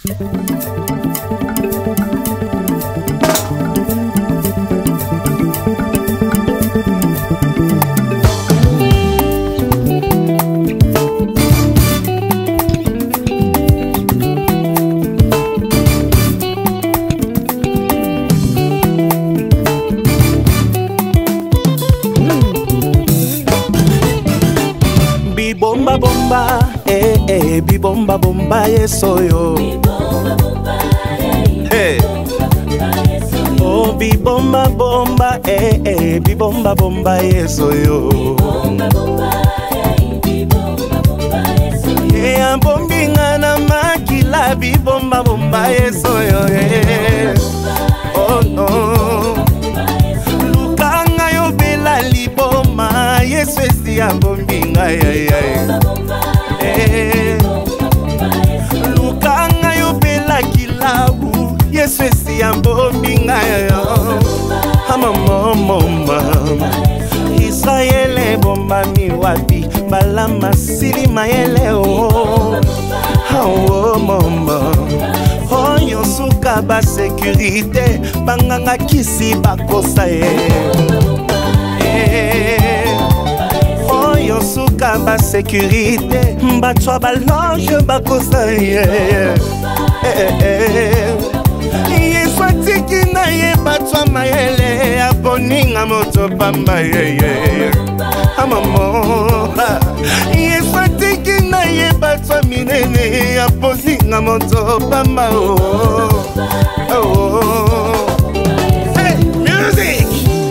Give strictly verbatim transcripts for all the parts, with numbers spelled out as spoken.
Bibomba bomba, eh eh, bibomba bomba yesoyo. Bibomba bomba, hey. Oh bibomba bomba, eh eh, bibomba bomba yesoyo. Bibomba bomba, bibomba bomba yesoyo. Eh bombi ngana makila bibomba bomba yesoyo. Eh. Oh no. Lukanga yo bela liboma yeswesi ya bombi ngaya ya. Eh. Lukanga yo bela kilabu yeswesi ya bombi ngaya. Mama mama Israele bomba mi wapi balama sili mayele oh. Oh mama oh yosuka ba sécurité banganga kisi bakosa eh oh yosuka ba sécurité mbatwa balonge bakosa eh eh Yeswatiki na ye batwa mayele aboninga moto pamba ye ye amamo Yeswatiki na ye batwa minene aboninga moto pamba oh oh hey music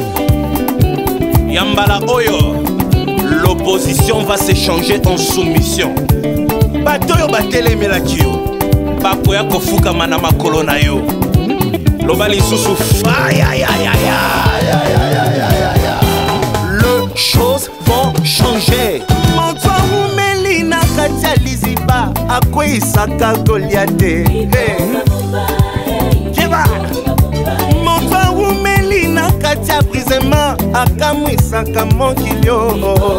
Yambala oyo l'opposition va se changer en soumission batoyo batele melakio bakoya kofuka mana makolo na yo lobali susu fire ya ya ya ya les choses vont changer Moto umeli na katia liziba akwisa Goliath Kiba Moto umeli na katia brisement akamwisa kamokilio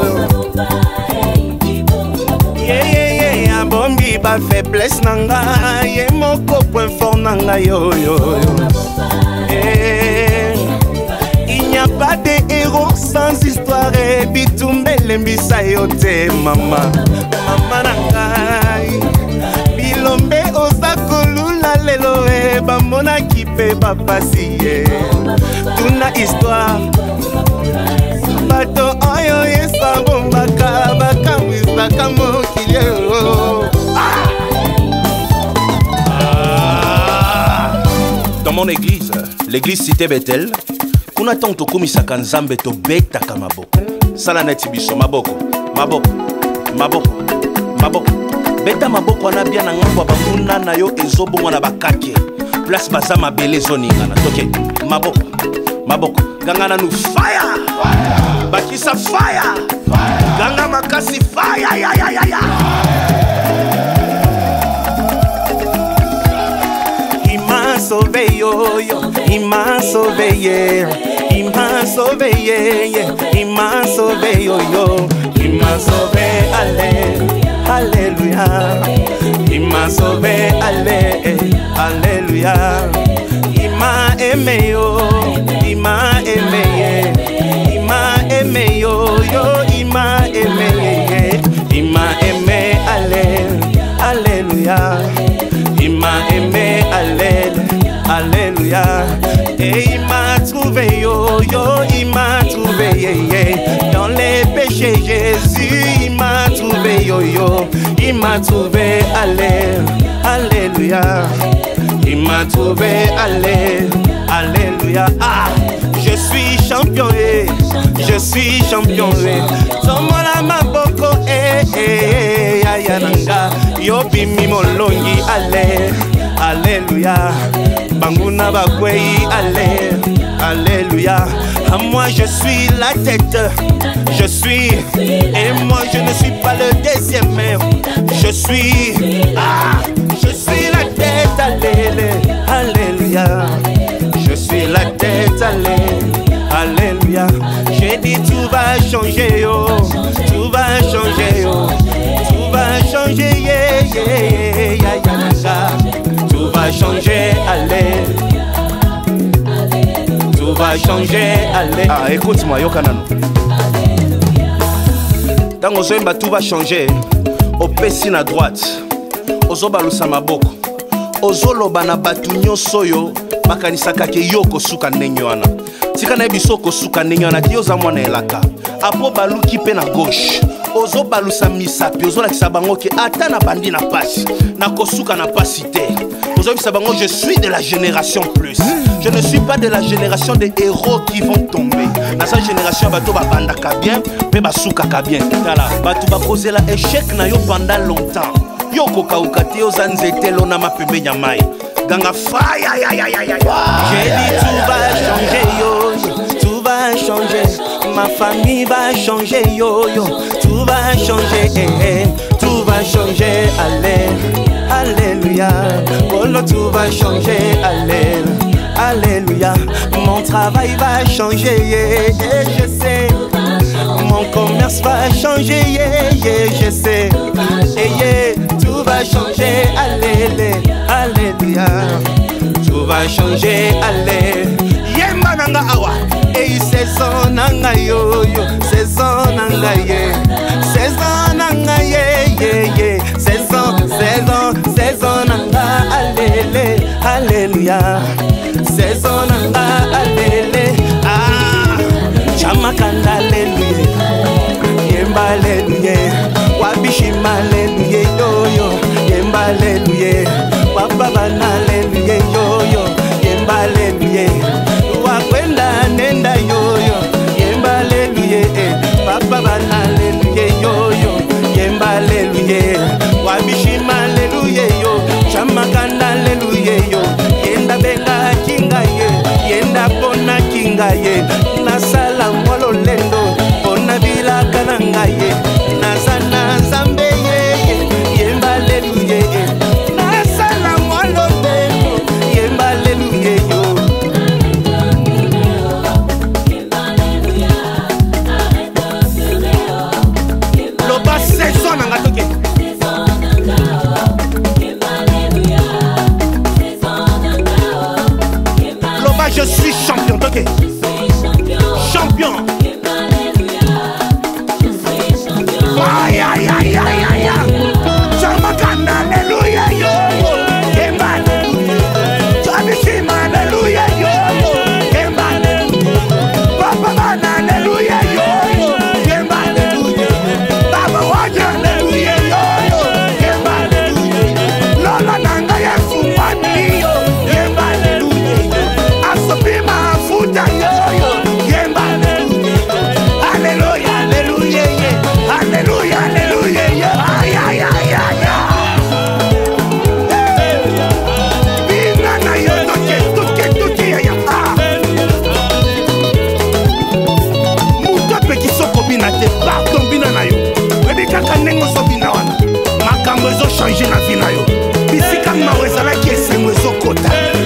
yeah yeah yeah bombi ba faiblesse nanga ye moko point fort nanga yo yo eh il n'y a pas de héros sans histoire bitumbele mbisa yote mama mama nanga bilombe ozakolula lelo e bamona kipe bapasi ye tuna histoire bato oyo yesa bombaka bakamwisa kamokilio dans mon église, l'église cité Bethel, kuna tanto komisaka nzambe to beta kamaboko. Sala neti biso maboko, maboko, maboko, maboko. Beta maboko wana bia na ngamba bakuna na yo ezobongo na bakake. Place baza mabele zoninga na toke. Maboko, maboko. Ganga na nu fire. Fire. Bakisa fire. Fire. Ganga makasi fire ya ya ya ya. Sauvé yo yo, il m'a sauvé yeah, il m'a sauvé yeah yeah, il m'a sauvé yo yo, il m'a sauvé allez, alléluia, il m'a sauvé allez, alléluia, il m'a aimé yo, il m'a aimé yeah, il m'a aimé yo yo, il m'a aimé yeah, il m'a aimé allez, alléluia. Il m'a aimé, alléluia. Et il m'a trouvé, yo, yo, il m'a trouvé, yeah, yeah. Dans les péchés, Jésus, il m'a trouvé, yo, yo. Il m'a trouvé, alléluia. Il m'a trouvé, alléluia. Ah, je suis champion, eh. Je suis champion, eh. Tomola maboko, eh, eh, eh, ayananga. Yo bimi molongi, allé, alléluia. Banguna bakwei, allé, alléluia. À moi je suis la tête, je suis, et moi je ne suis pas le deuxième, je suis, ah, je suis la tête, allé, alléluia. Je suis la tête, allé, alléluia. J'ai dit tout va changer, yo, tout va changer, yo. Va changer, yeah, yeah, yeah, yeah, yeah. va changer, allez. Ah, écoute-moi, Yokanano. Tant que tout va changer, au pessin à droite, aux obalusa maboko, aux olobana batunyo soyo, bakanisaka ke yoko suka nenyoana. Tika na biso ko suka nenyoana, dioza mwana elaka. Apo baluki pe na gauche. Ozo balusa misapi, ozo la kisabango ke ata na bandi na pasi, na kosuka na pasi te. Ozo kisabango, je suis de la génération plus. Je ne suis pas de la génération des héros qui vont tomber. Dans cette génération, bato ba bandaka bien, pe basuka ka bien. Tala, bato ba causer la échec na yo pendant longtemps. Yo koka ukate yo zanzete lo na mapembe nyamai. Ganga fire, aïe aïe aïe aïe. J'ai dit tout va changer yo, tout va changer. Ma famille va changer yo yo, tout va changer, eh, eh. Tout va changer, allez, alléluia. Oh là, tout va changer, allez, alléluia. Mon travail va changer, yeah, yeah, je sais. Mon commerce va changer, yeah, yeah, je sais. Eh, yeah, tout va changer, allez, alléluia. Tout va changer, allez. Yeah, mananga awa. Et saison nanga yo yo, saison nanga ye, saison nanga ye ye ye, saison, saison, saison nanga alléluia, alléluia, saison nanga alléluia, ah, chamakanda alléluia, yemba alléluia, wabishima alléluia yo yo, yemba alléluia, wababana alléluia yo yo, yemba alléluia. Wakwenda nenda yoyo, yemba aleluye, papa bana aleluye yoyo, yemba aleluye, wabishima aleluye yo, chamakanda aleluye yo, yenda benga kinga ye, yenda pona kinga ye, nasala mwalo lendo, pona bila kananga ye, nasana zambe ye, yemba aleluye, nasala mwalo lendo, yemba aleluye yo. Je suis champion, ok. Champion. Aïe aïe aïe aïe aïe. Chamakanda alléluia yo yo. Kemba alléluia. Chabishima alléluia yo yo. Kemba alléluia. Papa bana alléluia yo yo. Kemba alléluia. Baba waja alléluia yo yo. Kemba alléluia. Lola nanga ya fumani yo. Kemba alléluia. Asopima futa yo yo. Kemba alléluia. Alléluia alléluia. Alléluia alléluia. Aïe aïe aïe aïe. Bina na yo toke toke toke ya. Muto peki soko bina te pardon bina na yo. Webi kaka nengo so bina wana. Makambo ezo changer na vie na yo. Bisika mawe ezalaki esengo ezokota.